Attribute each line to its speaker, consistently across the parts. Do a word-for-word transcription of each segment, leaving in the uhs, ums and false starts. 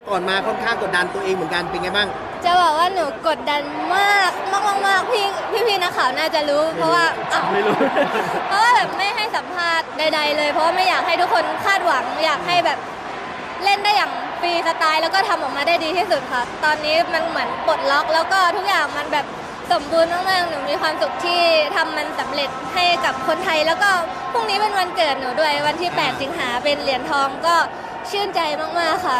Speaker 1: ก่อนมาค่อนข้างกดดันตัวเองเหมือนกันเป็นไงบ้าง
Speaker 2: จะบอกว่าหนูกดดันมากมากมากมากพี่พี่พี่นักข่าวน่าจะรู้เพราะว่า
Speaker 3: ไม่รู้
Speaker 2: เพราะว่าแบบไม่ให้สัมภาษณ์ใดๆเลยเพราะว่าไม่อยากให้ทุกคนคาดหวังอยากให้แบบเล่นได้อย่างฟรีสไตล์แล้วก็ทำออกมาได้ดีที่สุดค่ะตอนนี้มันเหมือนปลดล็อกแล้วก็ทุกอย่างมันแบบสมบูรณ์มากๆหนูมีความสุขที่ทำมันสำเร็จให้กับคนไทยแล้วก็พรุ่งนี้เป็นวันเกิดหนูด้วยวันที่แปดสิงหาเป็นเหรียญทองก็ชื่นใจมากๆค่ะ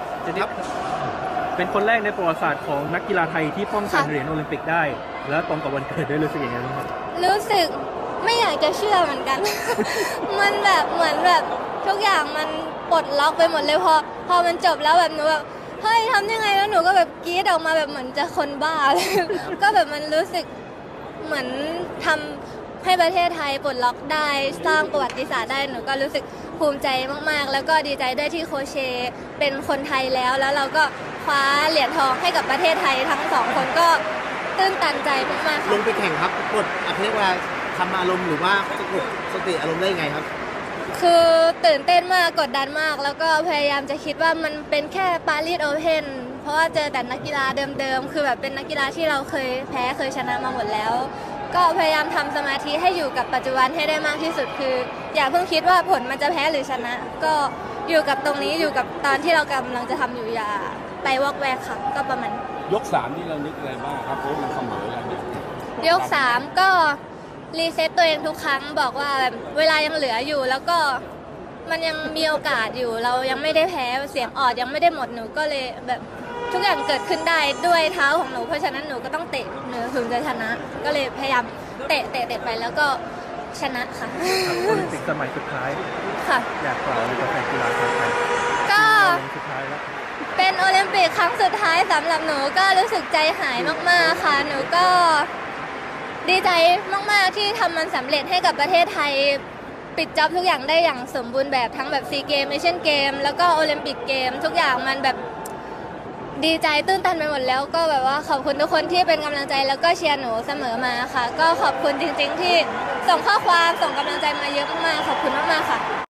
Speaker 3: เป็นคนแรกในประวัติศาสตร์ของนักกีฬาไทยที่ป้องกันเหรียญโอลิมปิกได้แล้วตรงกับวันเกิดด้วยรู้สึกยังไงบ้างครับ
Speaker 2: รู้สึกไม่อยากจะเชื่อเหมือนกัน มันแบบเหมือนแบบทุกอย่างมันปลดล็อกไปหมดเลยพอพอมันจบแล้วแบบหนูแบบเฮ้ยทำยังไงแล้วหนูก็แบบกรี๊ดออกมาแบบเหมือนจะคนบ้า ก็แบบมันรู้สึกเหมือนทำให้ประเทศไทยปลดล็อกได้สร้างประวัติศาสตร์ได้หนูก็รู้สึกภูมิใจมากๆแล้วก็ดีใจด้วยที่โคเชเป็นคนไทยแล้วแล้วเราก็คว้าเหรียญทองให้กับประเทศไทยทั้งสองคนก็ตื้นตันใจมากๆ
Speaker 1: ลงไปแข่งครับกดอภิวัตทำอารมณ์หรือว่าจะกดสติอารมณ์ได้ไงครับ
Speaker 2: คือตื่นเต้นมากกดดันมากแล้วก็พยายามจะคิดว่ามันเป็นแค่ปารีสโอเพนเพราะว่าเจอแต่นักกีฬาเดิมๆคือแบบเป็นนักกีฬาที่เราเคยแพ้เคยชนะมาหมดแล้วก็พยายามทำสมาธิให้อยู่กับปัจจุบันให้ได้มากที่สุดคืออย่าเพิ่งคิดว่าผลมันจะแพ้หรือชนะ ก็อยู่กับตรงนี้อยู่กับตอนที่เรากำลังจะทำอยู่อย่าไปวอกแวกค่ะก็ประมาณ
Speaker 4: ยกสามนี่เรานึกอะไรบ้างครับเพราะมันเสมอแล้วเนี่ย
Speaker 2: ยกสามก็รีเซ็ตตัวเองทุกครั้งบอกว่าแบบเวลายังเหลืออยู่แล้วก็มันยังมีโอกาสอยู่เรายังไม่ได้แพ้เสียงออดยังไม่ได้หมดหนูก็เลยแบบทุกอย่างเกิดขึ้นได้ด้วยเท้าของหนูเพราะฉะนั้นหนูก็ต้องเตะหนูถึงจะชนะก็เลยพยายามเตะเตะเตะไปแล้วก็ชนะค่ะ
Speaker 3: โอลิมปิกสมัยสุดท้าย
Speaker 2: ค่ะ
Speaker 3: อยากกล่าวอะไรกับแฟนกีฬาไทย
Speaker 2: ก็
Speaker 3: สุดท้ายแล้ว
Speaker 2: เป็นโอลิมปิกครั้งสุดท้ายสำหรับหนูก็รู้สึกใจหายมากๆค่ะหนูก็ดีใจมากๆที่ทำมันสำเร็จให้กับประเทศไทยปิดจ็อบทุกอย่างได้อย่างสมบูรณ์แบบทั้งแบบซีเกมเอเชียนเกมแล้วก็โอลิมปิกเกมทุกอย่างมันแบบดีใจตื้นตันไปหมดแล้วก็แบบว่าขอบคุณทุกคนที่เป็นกำลังใจแล้วก็เชียร์หนูเสมอมาค่ะก็ขอบคุณจริงๆที่ส่งข้อความส่งกำลังใจมาเยอะมากๆขอบคุณมากๆค่ะ